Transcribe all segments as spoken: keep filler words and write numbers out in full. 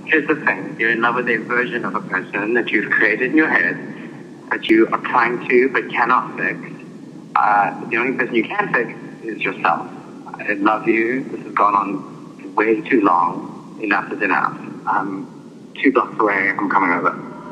Here's the thing. You're in love with a version of a person that you've created in your head, that you are trying to but cannot fix. Uh, the only person you can fix is yourself. I love you. This has gone on way too long. Enough is enough. I'm two blocks away. I'm coming over.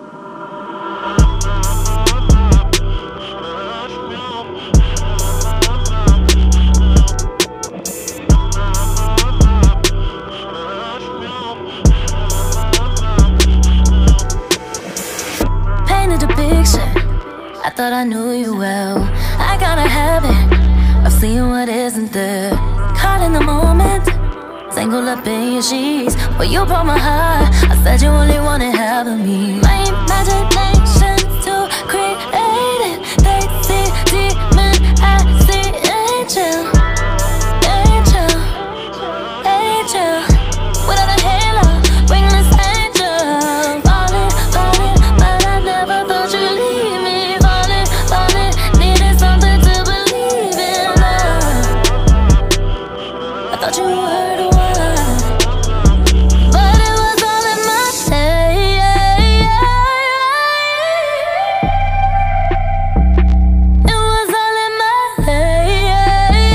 I thought I knew you well. I got a habit of seeing what isn't there. Caught in the moment, tangled up in your sheets. But you broke my heart. I said you only wanted half of me. My imagination's too creative. They see demon, I see angel. Angel, angel. Without a halo, wingless angel. Falling, falling, but I never thought you'd leave me. You were the one, but it was all in my head. It was all in my head.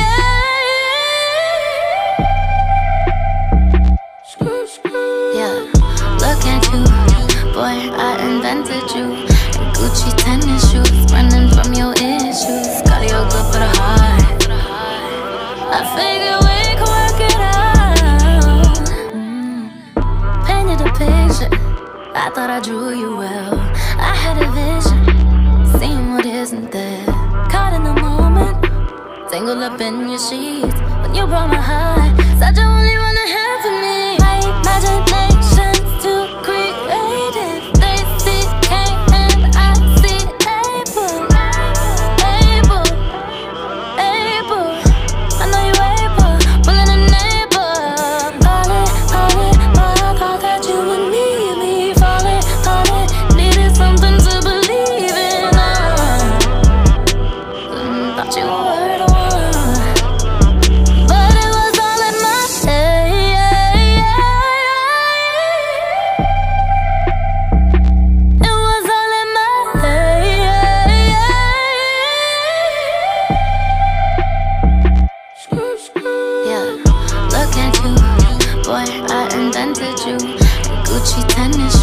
Yeah, look at you, boy, I invented you. And Gucci tennis shoes, running from your issues. Got your good for the heart. I figured we could work it out. mm. Painted a picture, I thought I drew you well. I had a vision, seeing what isn't there. Caught in the moment, tangled up in your sheets. When you broke my heart, said you only wanna have for me. My imagination's too creative. They see Cain and I see Abel. Abel, Abel. I know you able, pulling a neighbor. Falling, falling, but I thought that you would need me. Falling, falling, needed something to believe in. uh. mm, Thought you were the one, but it was all in my head. It was all in my head. Yeah, look at you, boy, I invented you. And Gucci tennis